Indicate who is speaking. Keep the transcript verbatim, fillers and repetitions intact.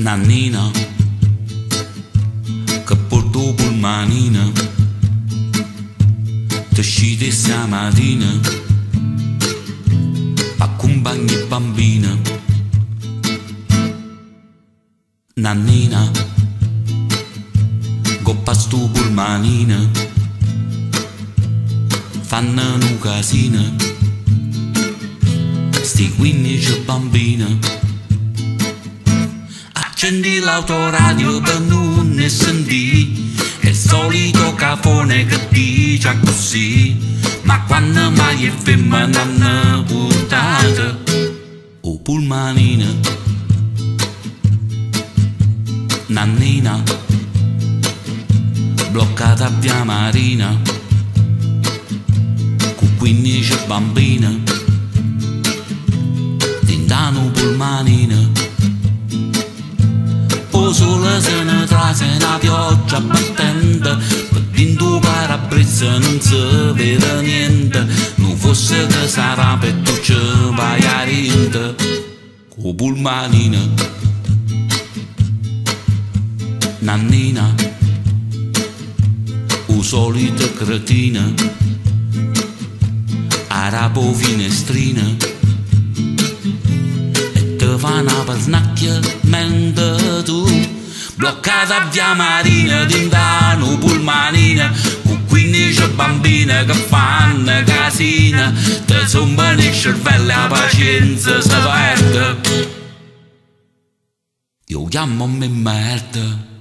Speaker 1: Nannina che porto pulmanina ti scide stamattina accompagni bambina. Nannina coppa stu pulmanina fanno un casino sti quindici bambine. Accendi l'autoradio per non ne sentì è il solito cafone che dice così, ma quando mai è femmina hanno buttato o pulmanina. Nannina bloccata a via Marina con quindici bambine dentano pulmanina. Sole se ne trase una pioggia battente, per dentro parabrezza non si vede niente, non fosse che sarà per tu ci vai a rinde, con pulmanina. Nannina, o solito cretina, arabo finestrina, fa una pernacchia mentre tu bloccata a via Marina dentano pulmanina con quindici bambine che fanno casina, te zombano il cervello e la pazienza si perde. Io chiamo me merda.